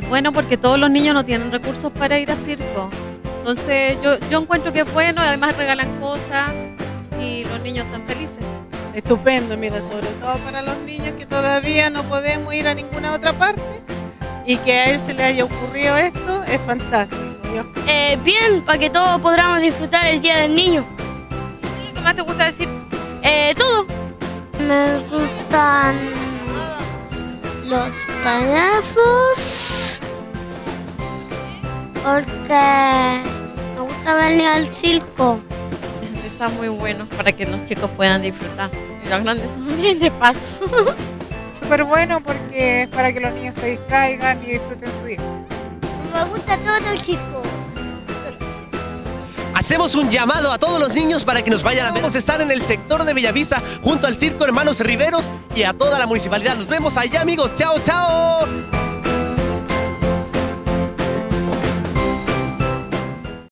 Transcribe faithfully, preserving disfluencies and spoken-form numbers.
Bueno, porque todos los niños no tienen recursos para ir a circo. Entonces yo, yo encuentro que es bueno, además regalan cosas y los niños están felices. Estupendo, mira, sobre todo para los niños que todavía no podemos ir a ninguna otra parte y que a él se le haya ocurrido esto, es fantástico. Yo... Eh, bien, para que todos podamos disfrutar el Día del Niño. ¿Qué es lo que más te gusta decir? Eh, todo. Me gustan los payasos porque me gusta venir al circo. Está muy bueno para que los chicos puedan disfrutar y los grandes también de paso. Súper bueno porque es para que los niños se distraigan y disfruten su vida. Me gusta todo el circo. Hacemos un llamado a todos los niños para que nos vayan a ver. Vamos a estar en el sector de Bellavista junto al Circo Hermanos Riveros y a toda la municipalidad. Nos vemos allá, amigos. Chao, chao.